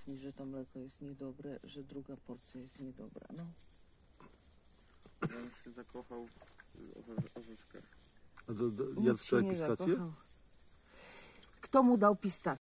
kuchni, że to mleko jest niedobre, że druga porcja jest niedobra. No. On się zakochał w orzeszkach. A Nic jadł się nie pistację? zakochał. Kto mu dał pistację?